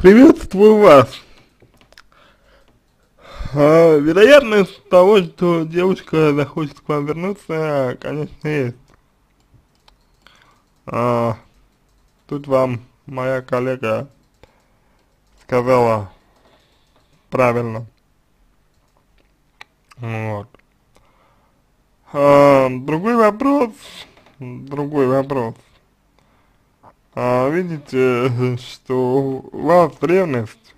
Приветствую вас. Вероятность того, что девушка захочет к вам вернуться, конечно, есть. А, Тут вам моя коллега сказала правильно. Вот. Другой вопрос. Видите, что у вас ревность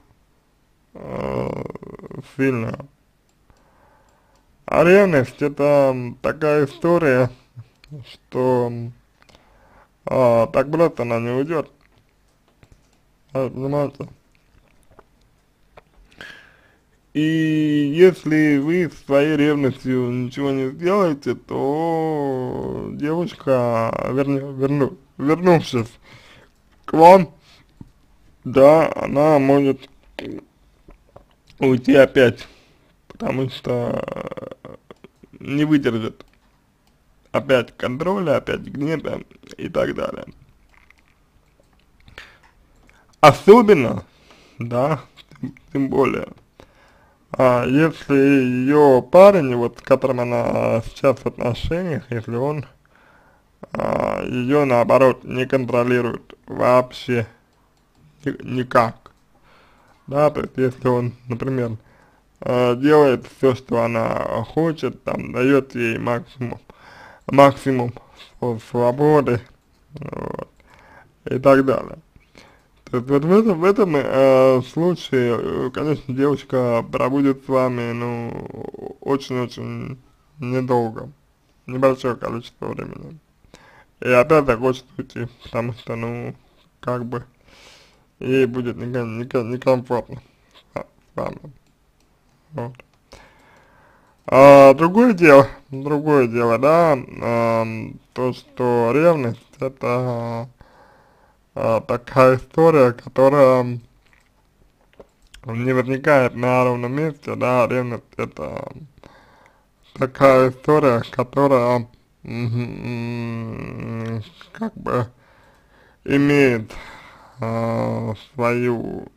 сильная. А ревность это такая история, что так просто она не уйдет, понимаете? И если вы с своей ревностью ничего не сделаете, то девушка, вернувшись к вам, да, она может уйти опять, потому что не выдержит опять контроля, опять гнева и так далее. Особенно, да, тем более, если ее парень, вот с которым она сейчас в отношениях, если он ее наоборот не контролирует вообще никак, да, то есть если он, например, делает все, что она хочет, там, дает ей максимум свободы, вот, и так далее. То есть вот в этом случае, конечно, девушка пробудет с вами, ну, очень-очень недолго, небольшое количество времени. И опять захочет уйти, потому что, ну, как бы, ей будет некомфортно с вами. Вот. Другое дело, да, то, что ревность это такая история, которая не возникает на ровном месте, да, ревность это такая история, которая как бы имеет свою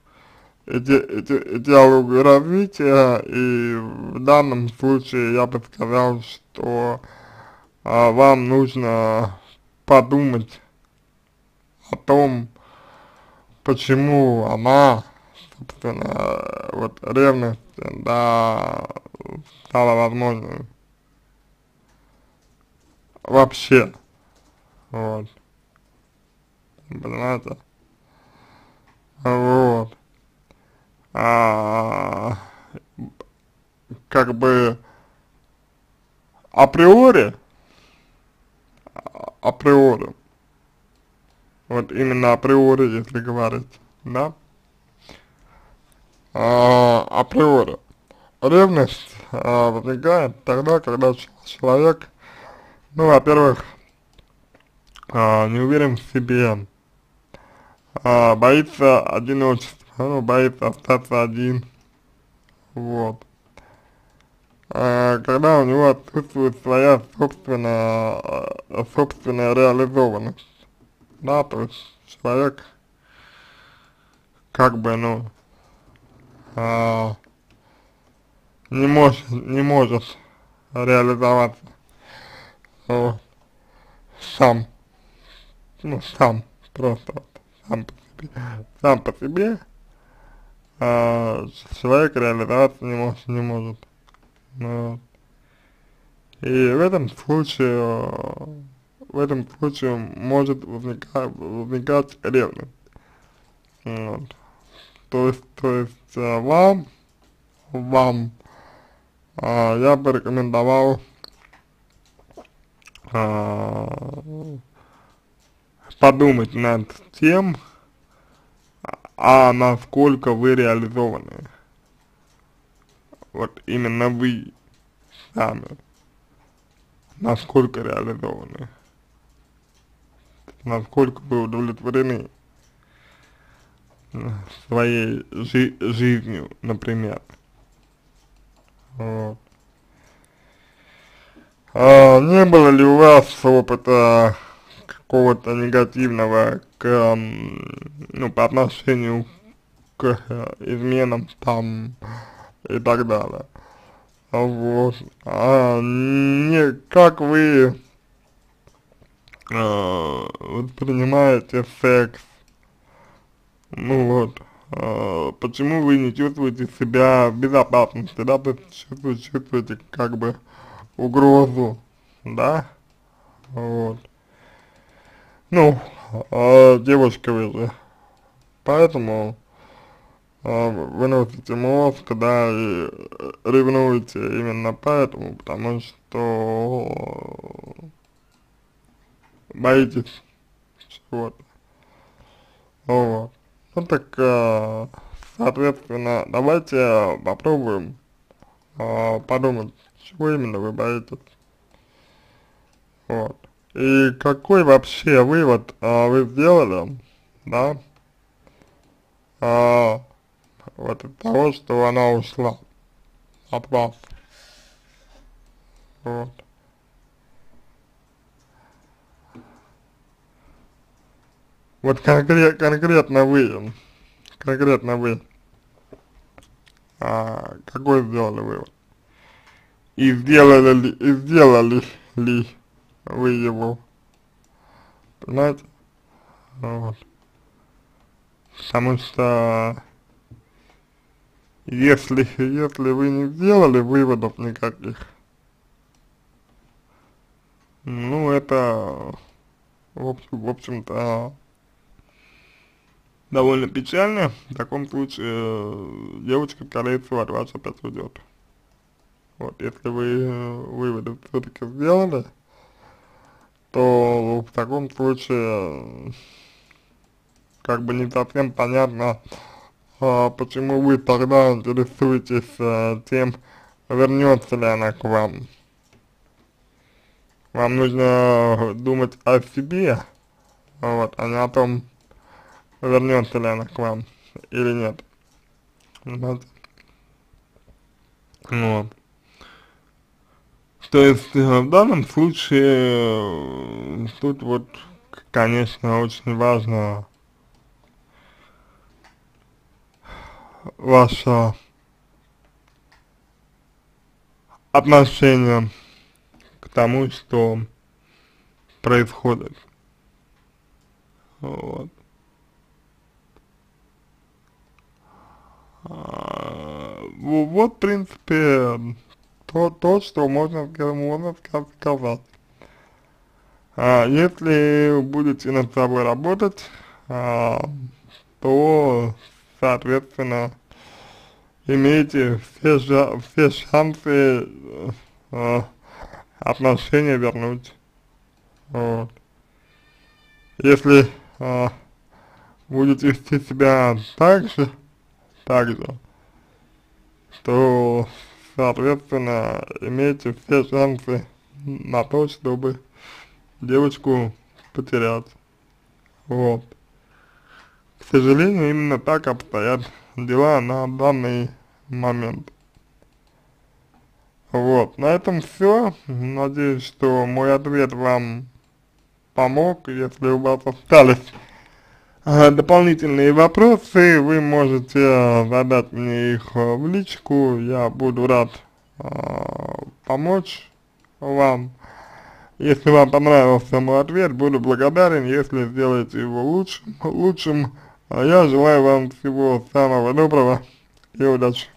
идеологию развития, и в данном случае я бы сказал, что вам нужно подумать о том, почему она, собственно, вот ревность, да, стала возможной вообще, вот, понимаете, вот, а, как бы априори, априори, вот именно априори, если говорить, да, априори, ревность возникает тогда, когда человек, ну, во-первых, не уверен в себе, боится одиночества, ну, боится остаться один, вот. Когда у него отсутствует своя собственная реализованность, да, то есть человек как бы, ну, а, не может реализоваться, вот, сам, ну, просто вот, сам по себе, человек реализоваться не может. Вот. И в этом случае может возникать ревность. Вот. То есть вам я бы рекомендовал подумать над тем, насколько вы реализованы. Вот именно вы сами, насколько реализованы, насколько вы удовлетворены своей жизнью, например. Вот. Не было ли у вас опыта какого-то негативного ну, по отношению к изменам там и так далее. Вот. Не как вы воспринимаете секс, ну вот, почему вы не чувствуете себя в безопасности, да, то есть чувствуете как бы угрозу, да, вот. Ну, девушка вы же, поэтому выносите мозг, да, и ревнуете именно поэтому, потому что боитесь чего-то, вот. Ну так, соответственно, давайте попробуем подумать, чего именно вы боитесь, вот. И какой вообще вывод вы сделали, да, а, вот от того, что она ушла от вас, вот. Вот конкретно вы, какой сделали вывод? И сделали ли вы его, понимаете? Вот. Потому что если вы не сделали выводов никаких, ну это, в общем-то, довольно печально. В таком случае девочка, скорее всего, от вас опять уйдет. Вот, если вы выводы все-таки сделали, то в таком случае как бы не совсем понятно, почему вы тогда интересуетесь тем, вернется ли она к вам. Вам нужно думать о себе, вот, а не о том, вернется ли она к вам или нет. Вот. Вот. То есть в данном случае тут вот, конечно, очень важно ваше отношение к тому, что происходит. Вот. Вот, в принципе, то, что можно сказать. Если будете над собой работать, то, соответственно, имеете все шансы отношения вернуть. Вот. Если будете вести себя так же, то, соответственно, имеете все шансы на то, чтобы девочку потерять. Вот. К сожалению, именно так обстоят дела на данный момент. Вот, на этом все. Надеюсь, что мой ответ вам помог. Если у вас остались дополнительные вопросы, вы можете задать мне их в личку. Я буду рад помочь вам. Если вам понравился мой ответ, буду благодарен, если сделаете его лучшим. Я желаю вам всего самого доброго и удачи.